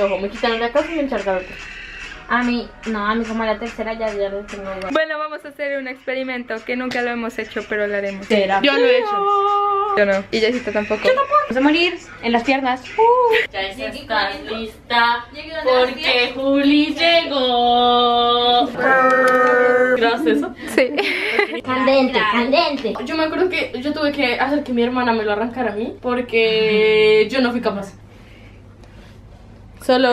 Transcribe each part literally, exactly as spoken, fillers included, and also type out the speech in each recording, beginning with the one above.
rojo. Me quitaron la casa y me encharcaron. A mí, no, a mí como la tercera ya, ya lo tengo igual. Bueno, vamos a hacer un experimento que nunca lo hemos hecho, pero lo haremos. Cera. Yo lo he hecho. Yo no. Y Jessita tampoco. Yo tampoco. Vamos a morir en las piernas. Uh. Ya estás lista porque Juli llegó. ¿Grabas eso? Sí. Candente, candente. Yo me acuerdo que yo tuve que hacer que mi hermana me lo arrancara a mí porque yo no fui capaz. Solo...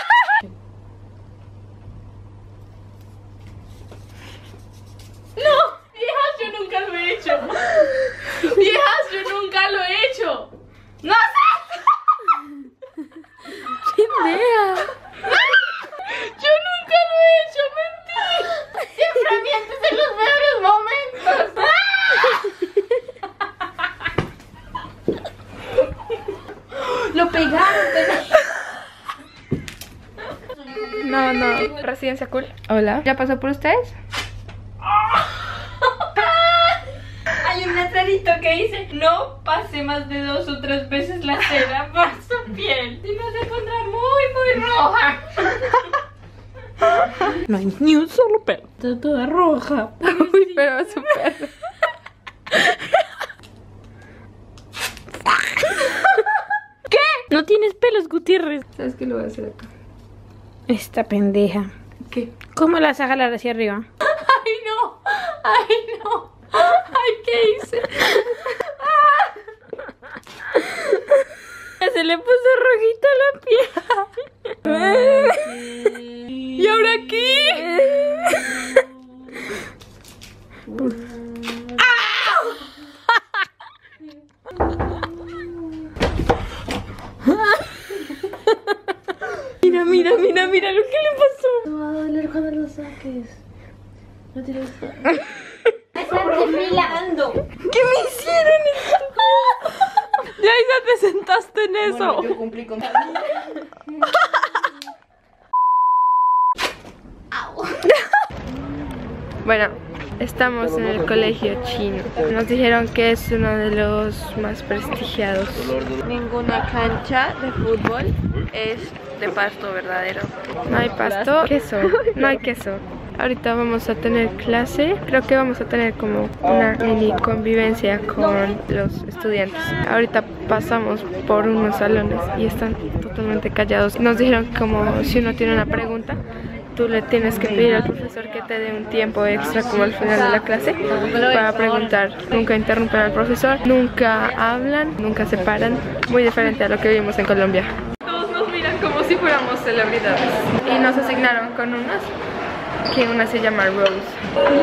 ¡No! ¡Viejas, yo nunca lo he hecho! ¡Viejas, yo nunca lo he hecho! ¡No sé! ¡Qué idea! ¡Yo nunca lo he hecho! ¡Mentira! ¡Siempre mientes en los peores momentos! ¡Lo pegaron! No, no. Residencia cool. Hola. ¿Ya pasó por ustedes? Hay un letrerito que dice: no pase más de dos o tres veces la cera por su piel. Si no se pondrá muy, muy roja. No hay ni un solo pelo. Está toda roja. Uy, pero súper. ¿Qué? No tienes pelos, Gutiérrez. ¿Sabes qué lo voy a hacer acá? Esta pendeja. ¿Qué? ¿Cómo la vas a jalar hacia arriba? ¡Ay, no! ¡Ay, no! ¡Ay, qué hice! Se le puso rojita la piel. ¿Y ahora aquí? Mira, mira, mira, mira lo que le pasó. No va a doler cuando lo saques. No tienes que... Están desfilando. ¿Qué me hicieron esto? Ya, Isa, te sentaste en eso. Bueno, yo cumplí con... Bueno, estamos en el colegio chino. Nos dijeron que es uno de los más prestigiados. Ninguna cancha de fútbol es de pasto verdadero. No hay pasto, queso, no hay queso. Ahorita vamos a tener clase, creo que vamos a tener como una mini convivencia con los estudiantes. Ahorita pasamos por unos salones y están totalmente callados. Nos dijeron que como si uno tiene una pregunta, tú le tienes que pedir al profesor que te dé un tiempo extra como al final de la clase para preguntar. Nunca interrumpen al profesor, nunca hablan, nunca se paran. Muy diferente a lo que vivimos en Colombia. Todos nos miran como si fuéramos celebridades y nos asignaron con unas que una se llama Rose.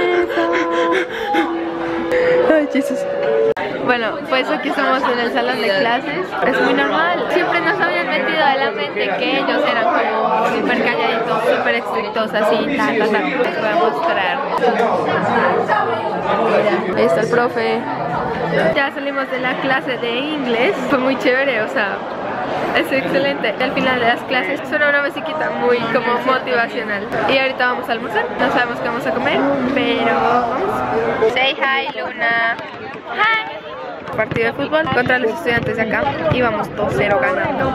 Ay, Jesús. Bueno, pues aquí estamos en el salón de clases. Es muy normal. Siempre nos habían metido a la mente que ellos eran como súper calladitos, súper estrictos, así, ta, ta, ta. Les voy a mostrar. Ahí está el profe. Ya salimos de la clase de inglés. Fue muy chévere, o sea, es excelente. Al final de las clases suena una musiquita muy como motivacional. Y ahorita vamos a almorzar. No sabemos qué vamos a comer, pero vamos. Say hi, Luna. Hi. Partido de fútbol contra los estudiantes de acá. Y vamos dos cero ganando.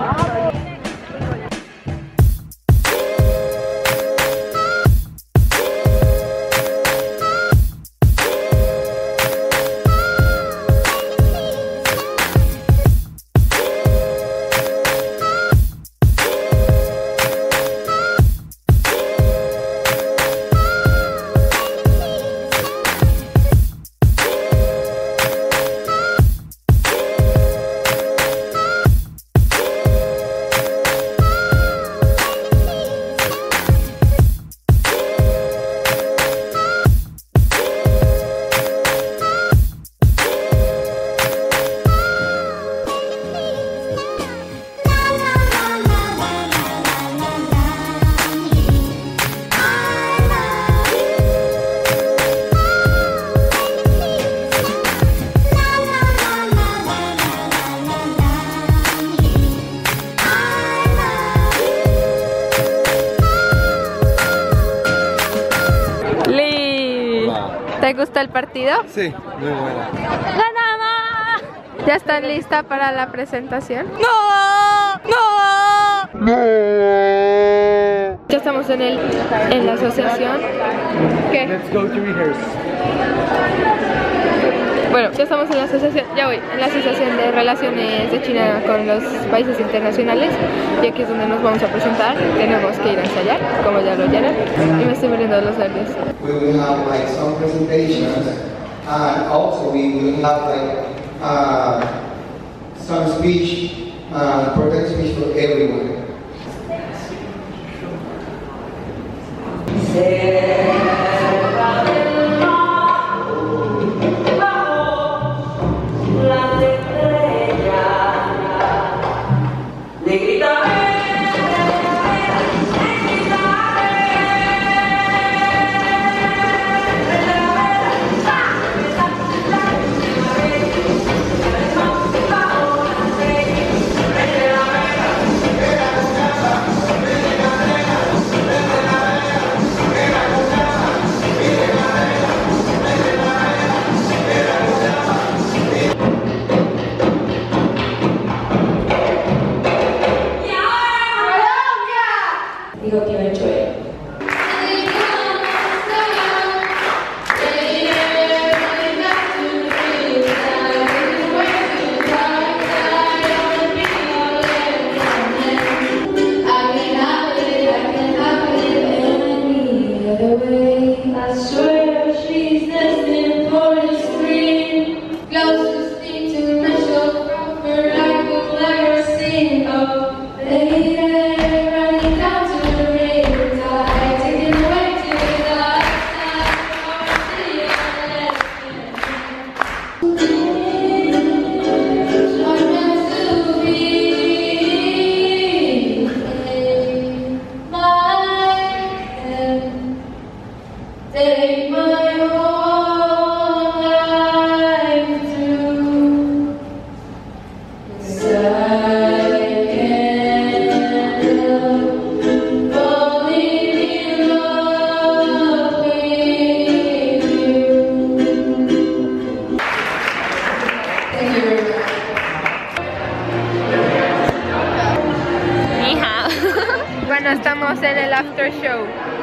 ¿Te gustó el partido? Sí, muy buena. ¡Ganamos! ¿Ya están listas para la presentación? ¡No! ¡No! Ya estamos en el en la asociación. ¿Qué? Let's go to rehearse. Bueno, ya estamos en la asociación, ya voy, en la asociación de relaciones de China con los países internacionales. Y aquí es donde nos vamos a presentar. Tenemos que ir a ensayar, como ya lo oyeron. Y me estoy muriendo de los nervios. We will have like some presentations, and also we will have like uh, some speech, uh, important speech for everyone. We hope you enjoy it. I swear she's destined for the screen. Closest thing to Michelle Crawford I could ever see. Oh, lady, running down to the river tide, taking away to the other side of the ocean. So I'm meant to be in my head. Take my whole life through, 'cause I can't help falling in love with you. Thank you very much. Hija. Bueno, estamos en el after show.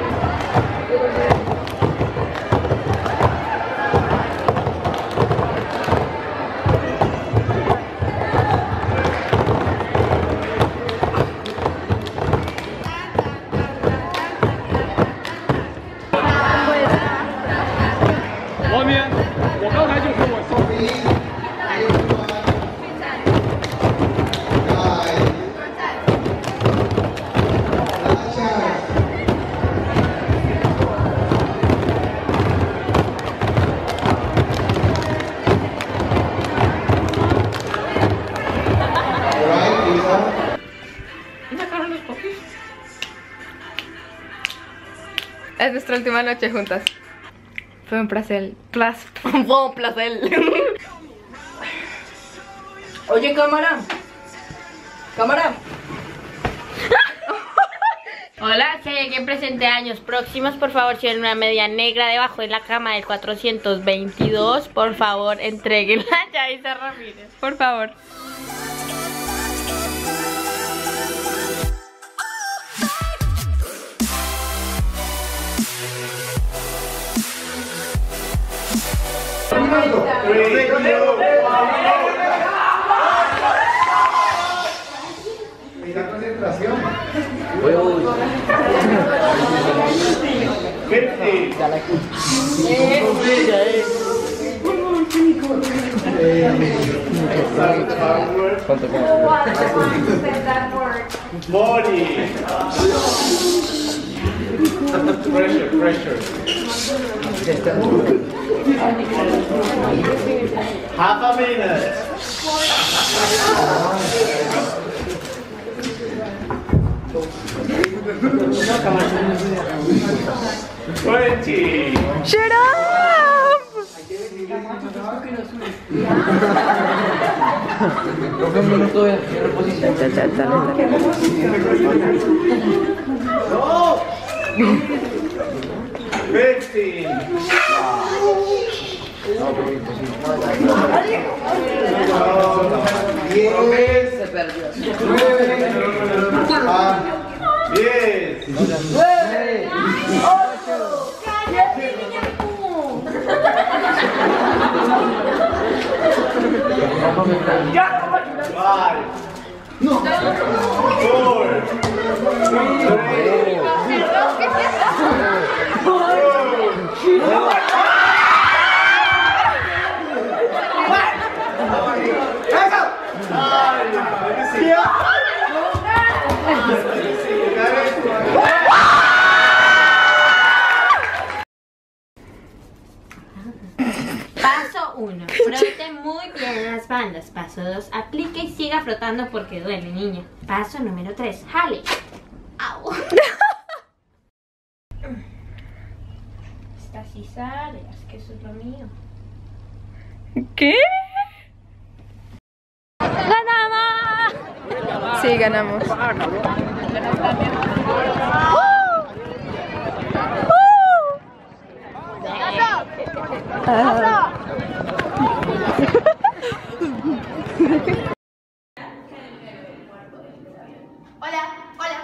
Es nuestra última noche juntas. Fue un placer. Plas, fue un placer. Oye, cámara. Cámara. Hola, si hay alguien presente años próximos, por favor, si hay una media negra debajo de la cama del cuatrocientos veintidós, por favor, entréguenla a Yaisa Ramírez. Por favor. Y la concentración. Body. Pressure, pressure. Half a minute. Twenty. Shut up! Fifteen. Diez. Se perdió. Nueve. Ah, diez, nueve, ocho, five, four, three, Paso uno, frote muy bien las bandas. Paso dos, aplique y siga frotando porque duele, niña. Paso número tres, jale. Au. Esta sí sale, es que eso es lo mío. ¿Qué? ¡Ganamos! Sí, ganamos. Ah. Hola, hola,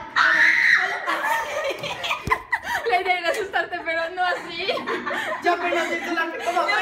La idea era asustarte, pero no así. Yo apenas hice la como.